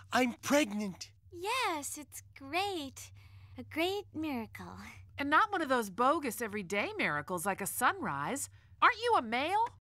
I'm pregnant. Yes, it's great. A great miracle. And not one of those bogus everyday miracles like a sunrise. Aren't you a male?